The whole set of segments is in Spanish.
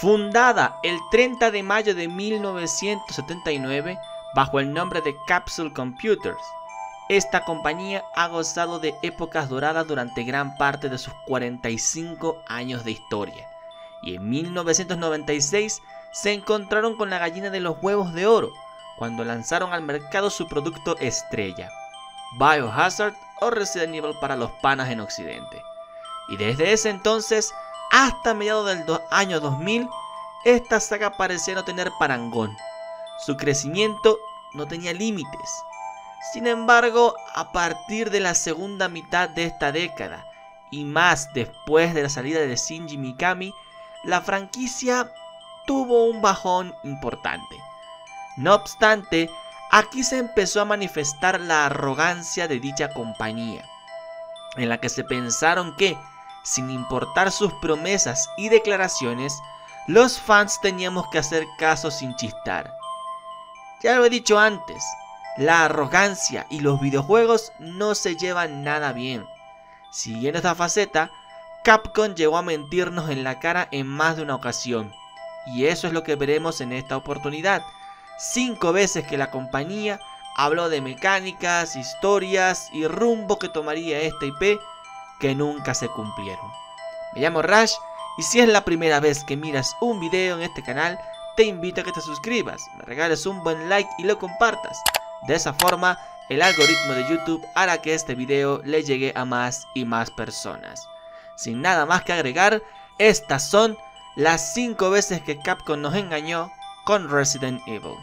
Fundada el 30 de mayo de 1979 bajo el nombre de Capsule Computers, esta compañía ha gozado de épocas doradas durante gran parte de sus 45 años de historia, y en 1996 se encontraron con la gallina de los huevos de oro cuando lanzaron al mercado su producto estrella, Biohazard o Resident Evil para los panas en Occidente. Y desde ese entonces hasta mediados del año 2000, esta saga parecía no tener parangón. Su crecimiento no tenía límites. Sin embargo, a partir de la segunda mitad de esta década, y más después de la salida de Shinji Mikami, la franquicia tuvo un bajón importante. No obstante, aquí se empezó a manifestar la arrogancia de dicha compañía, en la que se pensaron que, sin importar sus promesas y declaraciones, los fans teníamos que hacer caso sin chistar. Ya lo he dicho antes, la arrogancia y los videojuegos no se llevan nada bien. Siguiendo esta faceta, Capcom llegó a mentirnos en la cara en más de una ocasión, y eso es lo que veremos en esta oportunidad. 5 veces que la compañía habló de mecánicas, historias y rumbo que tomaría esta IP que nunca se cumplieron. Me llamo Rash y si es la primera vez que miras un video en este canal, te invito a que te suscribas, me regales un buen like y lo compartas. De esa forma, el algoritmo de YouTube hará que este video le llegue a más y más personas. Sin nada más que agregar, estas son las 5 veces que Capcom nos engañó con Resident Evil.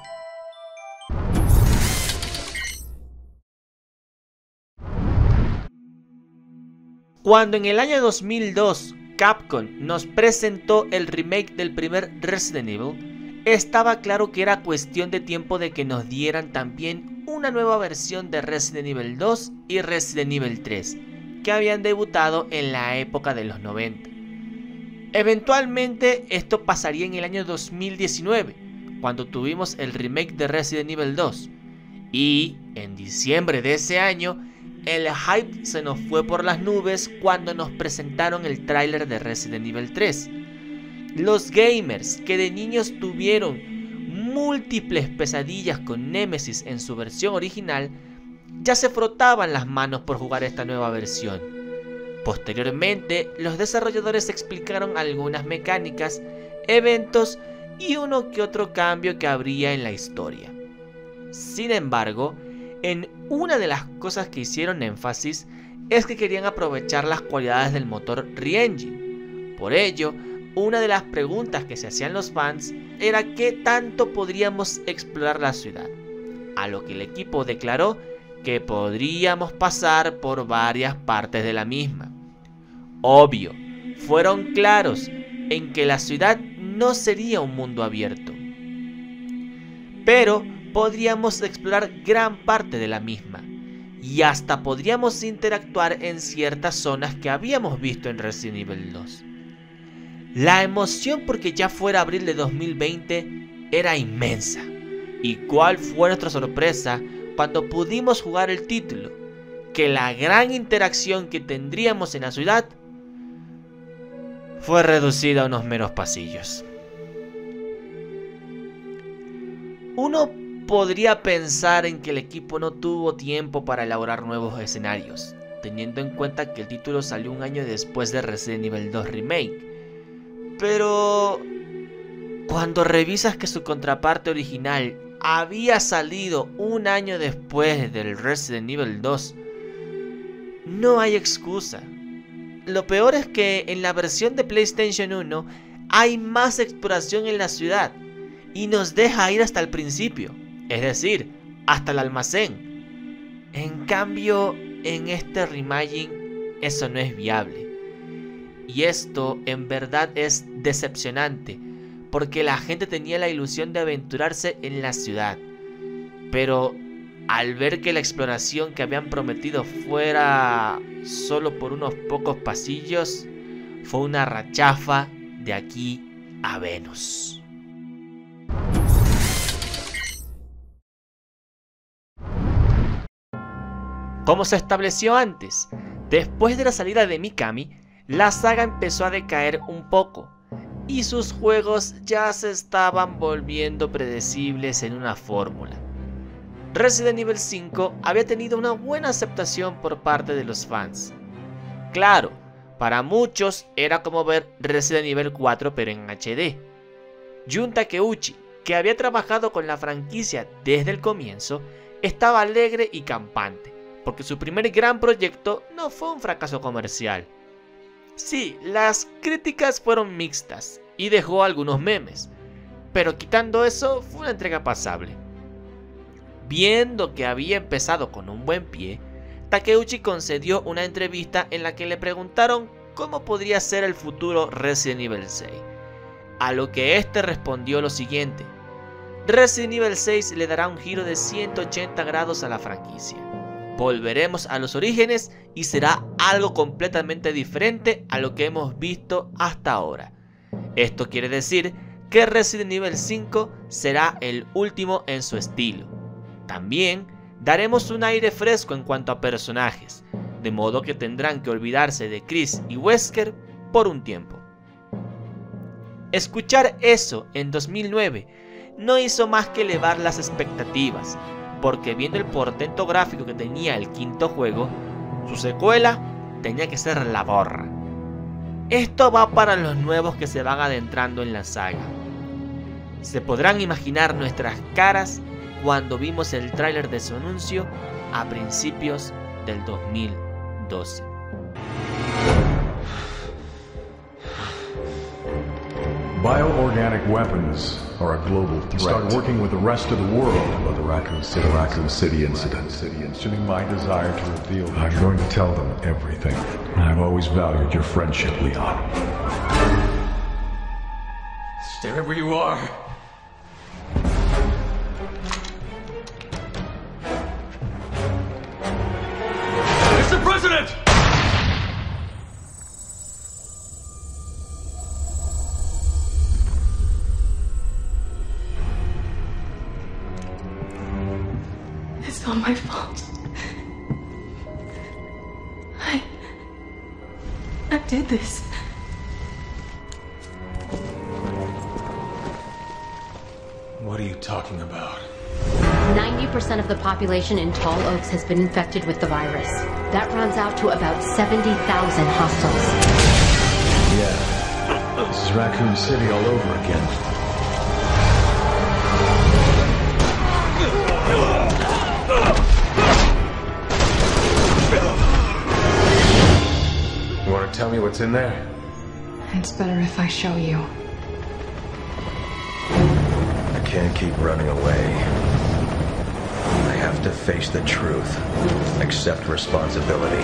Cuando en el año 2002 Capcom nos presentó el remake del primer Resident Evil, estaba claro que era cuestión de tiempo de que nos dieran también una nueva versión de Resident Evil 2 y Resident Evil 3, que habían debutado en la época de los 90. Eventualmente esto pasaría en el año 2019, cuando tuvimos el remake de Resident Evil 2, y en diciembre de ese año el hype se nos fue por las nubes cuando nos presentaron el tráiler de Resident Evil 3. Los gamers que de niños tuvieron múltiples pesadillas con Nemesis en su versión original, ya se frotaban las manos por jugar esta nueva versión. Posteriormente, los desarrolladores explicaron algunas mecánicas, eventos y uno que otro cambio que habría en la historia. Sin embargo, en una de las cosas que hicieron énfasis es que querían aprovechar las cualidades del motor Re-Engine. Por ello, una de las preguntas que se hacían los fans era qué tanto podríamos explorar la ciudad, a lo que el equipo declaró que podríamos pasar por varias partes de la misma. Obvio, fueron claros en que la ciudad no sería un mundo abierto, pero podríamos explorar gran parte de la misma, y hasta podríamos interactuar en ciertas zonas que habíamos visto en Resident Evil 2. La emoción porque ya fuera abril de 2020 era inmensa, y cuál fue nuestra sorpresa cuando pudimos jugar el título, que la gran interacción que tendríamos en la ciudad fue reducida a unos meros pasillos. Uno podría pensar en que el equipo no tuvo tiempo para elaborar nuevos escenarios, teniendo en cuenta que el título salió un año después de Resident Evil 2 Remake. Pero cuando revisas que su contraparte original había salido un año después del Resident Evil 2, no hay excusa. Lo peor es que en la versión de PlayStation 1 hay más exploración en la ciudad y nos deja ir hasta el principio, es decir, hasta el almacén. En cambio, en este reimagining eso no es viable. Y esto en verdad es decepcionante, porque la gente tenía la ilusión de aventurarse en la ciudad. Pero al ver que la exploración que habían prometido fuera solo por unos pocos pasillos, fue una rachafa de aquí a Venus. Como se estableció antes, después de la salida de Mikami, la saga empezó a decaer un poco, y sus juegos ya se estaban volviendo predecibles en una fórmula. Resident Evil 5 había tenido una buena aceptación por parte de los fans. Claro, para muchos era como ver Resident Evil 4 pero en HD. Jun Takeuchi, que había trabajado con la franquicia desde el comienzo, estaba alegre y campante, porque su primer gran proyecto no fue un fracaso comercial. Sí, las críticas fueron mixtas y dejó algunos memes, pero quitando eso fue una entrega pasable. Viendo que había empezado con un buen pie, Takeuchi concedió una entrevista en la que le preguntaron cómo podría ser el futuro Resident Evil 6, a lo que este respondió lo siguiente: Resident Evil 6 le dará un giro de 180 grados a la franquicia. Volveremos a los orígenes y será algo completamente diferente a lo que hemos visto hasta ahora. Esto quiere decir que Resident Evil 5 será el último en su estilo. También daremos un aire fresco en cuanto a personajes, de modo que tendrán que olvidarse de Chris y Wesker por un tiempo. Escuchar eso en 2009 no hizo más que elevar las expectativas, porque viendo el portento gráfico que tenía el quinto juego, su secuela tenía que ser la borra. Esto va para los nuevos que se van adentrando en la saga. Se podrán imaginar nuestras caras cuando vimos el tráiler de su anuncio a principios del 2012. Bioorganic weapons are a global threat. Start working with the rest of the world about the Raccoon City incident. Assuming my desire to reveal. I'm going to tell them everything. I've always valued your friendship, Leon. Stay right where you are. Mr. President! It's not my fault. I did this. What are you talking about? 90% of the population in Tall Oaks has been infected with the virus. That runs out to about 70,000 hostiles. Yeah. This is Raccoon City all over again. You want to tell me what's in there? It's better if I show you. I can't keep running away. I have to face the truth. Accept responsibility.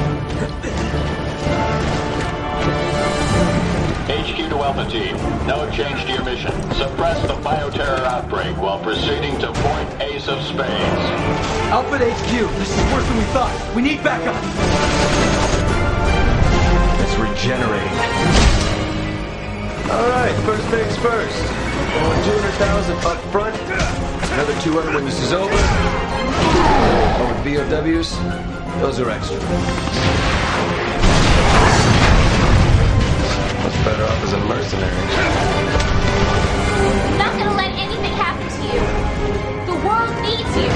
HQ to Alpha Team. No change to your mission. Suppress the bioterror outbreak while proceeding to Point Ace of Spades. Alpha to HQ, this is worse than we thought. We need backup. It's regenerating. All right, first things first. 200,000 up front. Another 200 when this is over. Over BOWs, those are extra. Much better off as a mercenary. I'm not gonna let anything happen to you. The world needs you.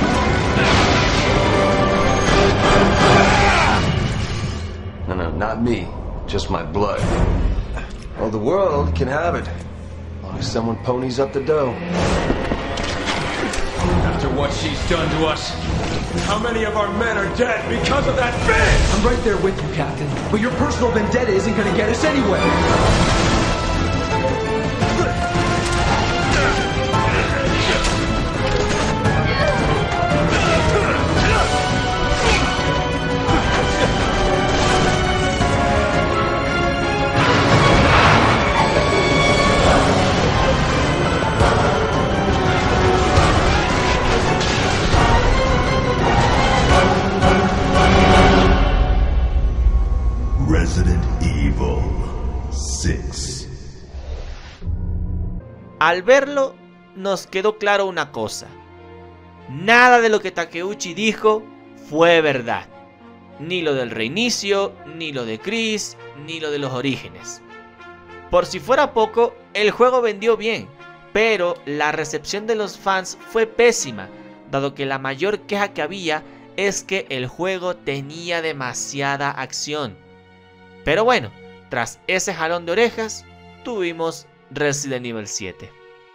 No, not me. Just my blood. Well, the world can have it. As long as someone ponies up the dough. After what she's done to us, how many of our men are dead because of that bitch? I'm right there with you, Captain. But your personal vendetta isn't gonna get us anywhere. Resident Evil 6. Al verlo, nos quedó claro una cosa. Nada de lo que Takeuchi dijo fue verdad. Ni lo del reinicio, ni lo de Chris, ni lo de los orígenes. Por si fuera poco, el juego vendió bien, pero la recepción de los fans fue pésima, dado que la mayor queja que había es que el juego tenía demasiada acción. Pero bueno, tras ese jalón de orejas, tuvimos Resident Evil 7.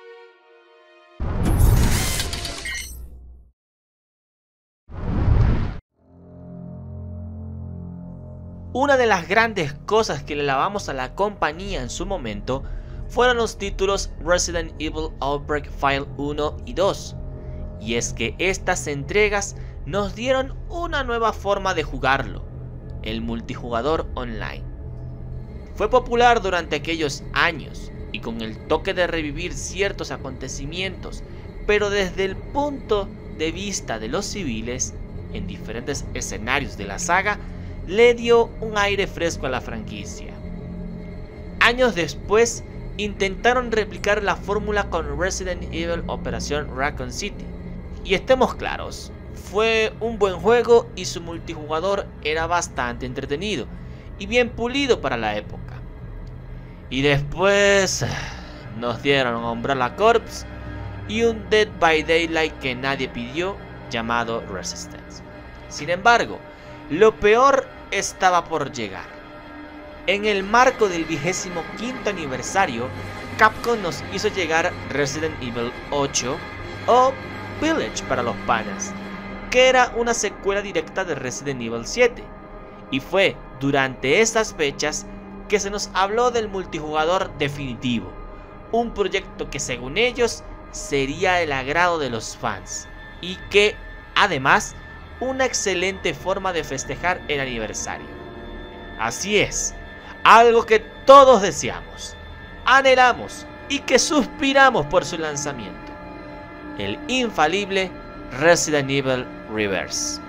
Una de las grandes cosas que le lavamos a la compañía en su momento fueron los títulos Resident Evil Outbreak File 1 y 2. Y es que estas entregas nos dieron una nueva forma de jugarlo, el multijugador online. Fue popular durante aquellos años y con el toque de revivir ciertos acontecimientos, pero desde el punto de vista de los civiles, en diferentes escenarios de la saga, le dio un aire fresco a la franquicia. Años después, intentaron replicar la fórmula con Resident Evil Operación Raccoon City. Y estemos claros, fue un buen juego y su multijugador era bastante entretenido y bien pulido para la época. Y después nos dieron Umbrella Corps y un Dead by Daylight que nadie pidió, llamado Resistance. Sin embargo, lo peor estaba por llegar. En el marco del 25º aniversario, Capcom nos hizo llegar Resident Evil 8 o Village para los panas, que era una secuela directa de Resident Evil 7. Y fue durante esas fechas que se nos habló del multijugador definitivo, un proyecto que según ellos sería el agrado de los fans y que, además, una excelente forma de festejar el aniversario. Así es, algo que todos deseamos, anhelamos y que suspiramos por su lanzamiento: el infalible Resident Evil Reverse.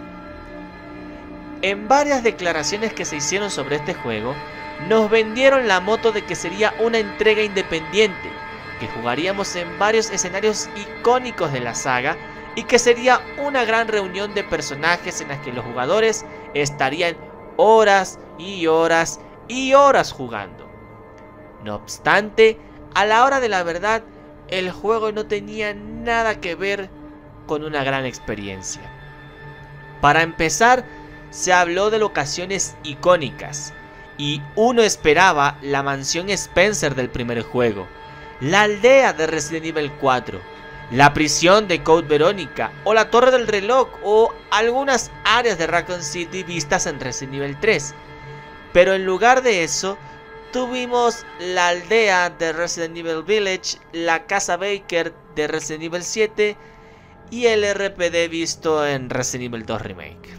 En varias declaraciones que se hicieron sobre este juego, nos vendieron la moto de que sería una entrega independiente, que jugaríamos en varios escenarios icónicos de la saga y que sería una gran reunión de personajes en las que los jugadores estarían horas y horas y horas jugando. No obstante, a la hora de la verdad, el juego no tenía nada que ver con una gran experiencia. Para empezar, se habló de locaciones icónicas, y uno esperaba la mansión Spencer del primer juego, la aldea de Resident Evil 4, la prisión de Code Verónica, o la torre del reloj, o algunas áreas de Raccoon City vistas en Resident Evil 3. Pero en lugar de eso, tuvimos la aldea de Resident Evil Village, la casa Baker de Resident Evil 7 y el RPD visto en Resident Evil 2 Remake.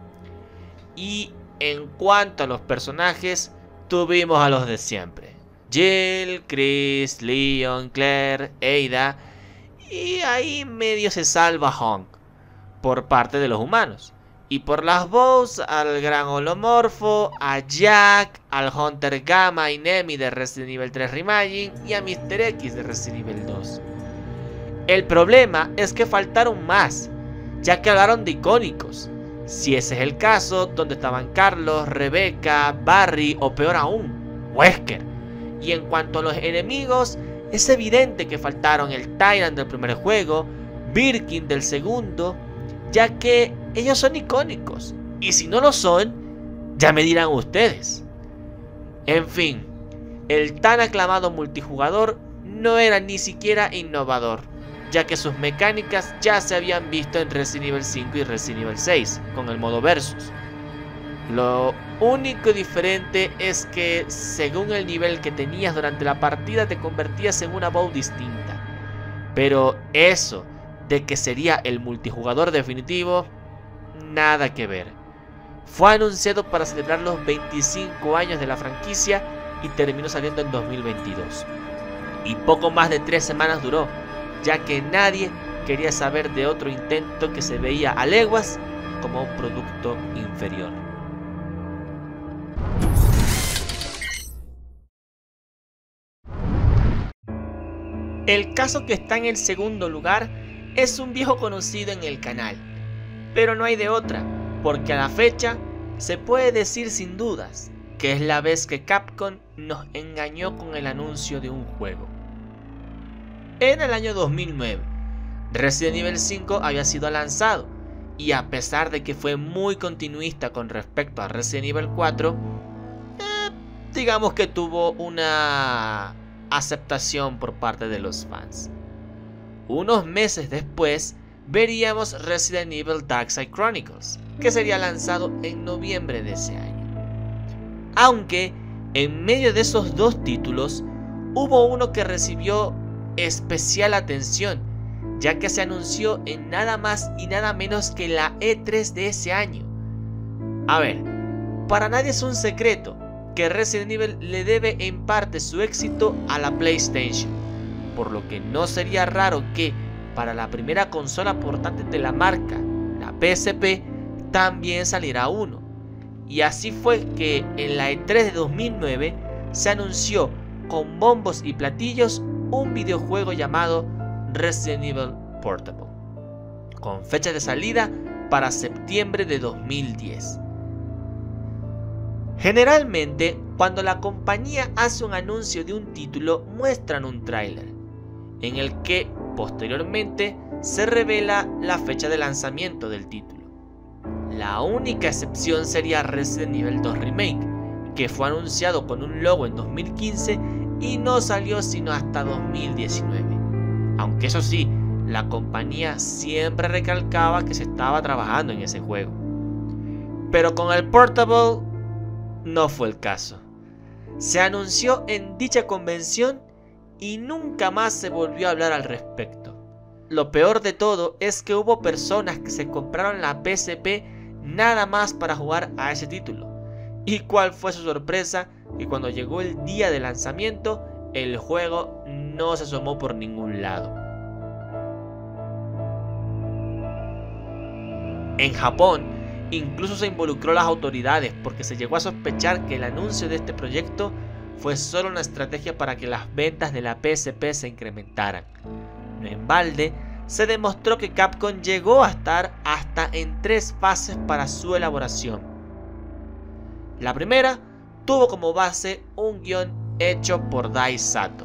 Y en cuanto a los personajes, tuvimos a los de siempre: Jill, Chris, Leon, Claire, Ada, y ahí medio se salva Honk por parte de los humanos. Y por las voz al gran Holomorfo, a Jack, al Hunter Gamma y Nemi de Resident Evil 3 Reimagine y a Mr. X de Resident Evil 2. El problema es que faltaron más, ya que hablaron de icónicos. Si ese es el caso, ¿dónde estaban Carlos, Rebecca, Barry o peor aún, Wesker? Y en cuanto a los enemigos, es evidente que faltaron el Tyrant del primer juego, Birkin del segundo, ya que ellos son icónicos, y si no lo son, ya me dirán ustedes. En fin, el tan aclamado multijugador no era ni siquiera innovador, ya que sus mecánicas ya se habían visto en Resident Evil 5 y Resident Evil 6, con el modo Versus. Lo único diferente es que según el nivel que tenías durante la partida te convertías en una bow distinta. Pero eso de que sería el multijugador definitivo, nada que ver. Fue anunciado para celebrar los 25 años de la franquicia y terminó saliendo en 2022. Y poco más de 3 semanas duró, ya que nadie quería saber de otro intento que se veía a leguas como un producto inferior. El caso que está en el segundo lugar es un viejo conocido en el canal, pero no hay de otra, porque a la fecha se puede decir sin dudas que es la vez que Capcom nos engañó con el anuncio de un juego. En el año 2009, Resident Evil 5 había sido lanzado, y a pesar de que fue muy continuista con respecto a Resident Evil 4, digamos que tuvo una aceptación por parte de los fans. Unos meses después, veríamos Resident Evil Darkside Chronicles, que sería lanzado en noviembre de ese año. Aunque, en medio de esos dos títulos, hubo uno que recibió especial atención, ya que se anunció en nada más y nada menos que la E3 de ese año. A ver, para nadie es un secreto que Resident Evil le debe en parte su éxito a la PlayStation, por lo que no sería raro que para la primera consola portátil de la marca, la PSP, también saliera uno. Y así fue que en la E3 de 2009 se anunció con bombos y platillos un videojuego llamado Resident Evil Portable, con fecha de salida para septiembre de 2010. Generalmente, cuando la compañía hace un anuncio de un título, muestran un tráiler, en el que posteriormente se revela la fecha de lanzamiento del título. La única excepción sería Resident Evil 2 Remake, que fue anunciado con un logo en 2015 y no salió sino hasta 2019. Aunque eso sí, la compañía siempre recalcaba que se estaba trabajando en ese juego. Pero con el Portable no fue el caso. Se anunció en dicha convención y nunca más se volvió a hablar al respecto. Lo peor de todo es que hubo personas que se compraron la PSP nada más para jugar a ese título. ¿Y cuál fue su sorpresa? Que cuando llegó el día de lanzamiento, el juego no se asomó por ningún lado. En Japón, incluso se involucró a las autoridades porque se llegó a sospechar que el anuncio de este proyecto fue solo una estrategia para que las ventas de la PSP se incrementaran. No en balde, se demostró que Capcom llegó a estar hasta en 3 fases para su elaboración. La primera tuvo como base un guión hecho por Dai Sato.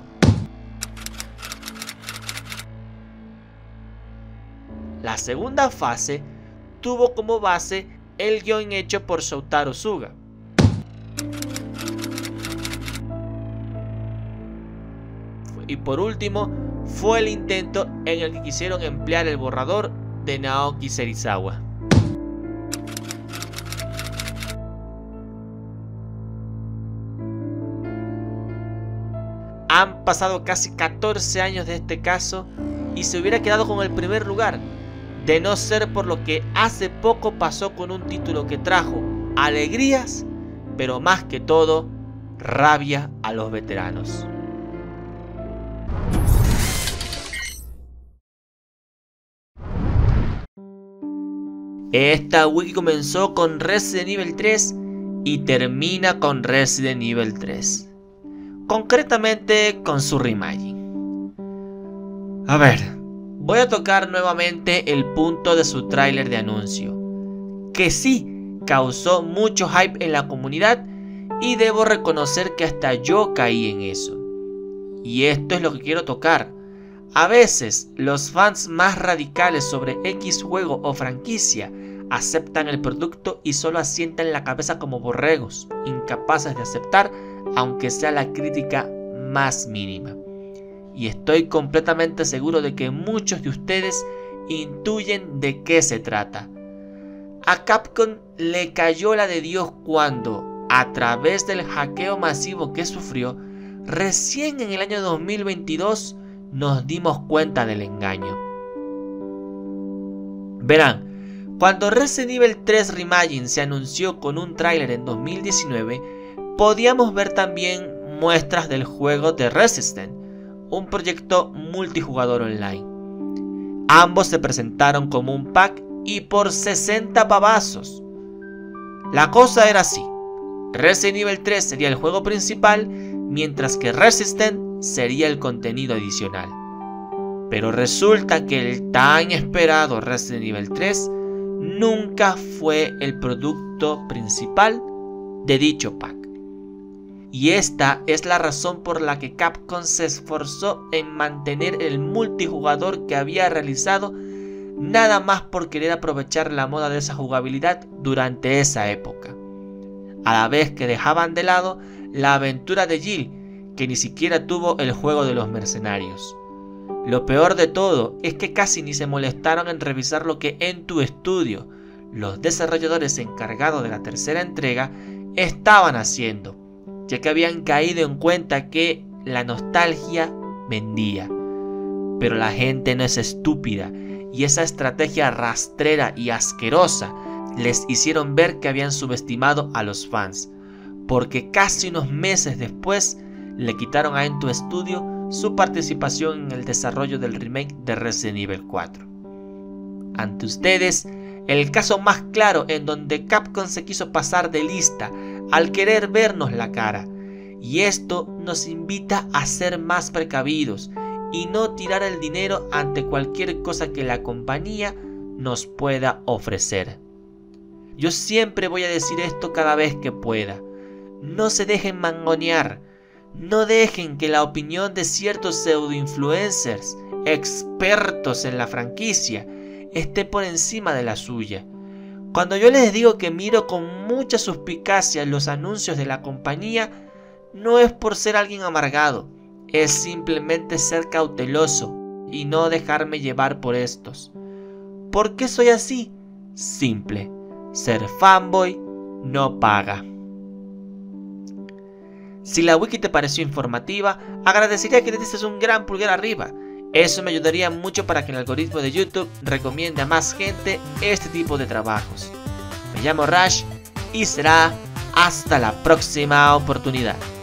La segunda fase tuvo como base el guión hecho por Shotaro Suga. Y por último, fue el intento en el que quisieron emplear el borrador de Naoki Serizawa. Han pasado casi 14 años de este caso y se hubiera quedado con el primer lugar, de no ser por lo que hace poco pasó con un título que trajo alegrías, pero más que todo, rabia a los veteranos. Esta wiki comenzó con Resident Evil 3 y termina con Resident Evil 3. Concretamente con su reimagining. A ver, voy a tocar nuevamente el punto de su tráiler de anuncio, que sí causó mucho hype en la comunidad y debo reconocer que hasta yo caí en eso. Y esto es lo que quiero tocar. A veces los fans más radicales sobre X juego o franquicia aceptan el producto y solo asientan la cabeza como borregos, incapaces de aceptar aunque sea la crítica más mínima. Y estoy completamente seguro de que muchos de ustedes intuyen de qué se trata. A Capcom le cayó la de Dios cuando, a través del hackeo masivo que sufrió, recién en el año 2022 nos dimos cuenta del engaño. Verán, cuando Resident Evil 3 Reimagined se anunció con un tráiler en 2019, podíamos ver también muestras del juego de Resistance, un proyecto multijugador online. Ambos se presentaron como un pack y por 60 pavazos. La cosa era así: Resident Evil 3 sería el juego principal, mientras que Resistance sería el contenido adicional. Pero resulta que el tan esperado Resident Evil 3 nunca fue el producto principal de dicho pack. Y esta es la razón por la que Capcom se esforzó en mantener el multijugador que había realizado, nada más por querer aprovechar la moda de esa jugabilidad durante esa época, a la vez que dejaban de lado la aventura de Jill, que ni siquiera tuvo el juego de los mercenarios. Lo peor de todo es que casi ni se molestaron en revisar lo que Entu Studio, los desarrolladores encargados de la tercera entrega, estaban haciendo, ya que habían caído en cuenta que la nostalgia vendía. Pero la gente no es estúpida, y esa estrategia rastrera y asquerosa les hicieron ver que habían subestimado a los fans, porque casi unos meses después le quitaron a Entu Studio su participación en el desarrollo del remake de Resident Evil 4. Ante ustedes, el caso más claro en donde Capcom se quiso pasar de lista al querer vernos la cara, y esto nos invita a ser más precavidos y no tirar el dinero ante cualquier cosa que la compañía nos pueda ofrecer. Yo siempre voy a decir esto cada vez que pueda: no se dejen mangonear, no dejen que la opinión de ciertos pseudo-influencers expertos en la franquicia esté por encima de la suya. Cuando yo les digo que miro con mucha suspicacia los anuncios de la compañía, no es por ser alguien amargado, es simplemente ser cauteloso y no dejarme llevar por estos. ¿Por qué soy así? Simple: ser fanboy no paga. Si la wiki te pareció informativa, agradecería que le dieses un gran pulgar arriba. Eso me ayudaría mucho para que el algoritmo de YouTube recomiende a más gente este tipo de trabajos. Me llamo Rash y será hasta la próxima oportunidad.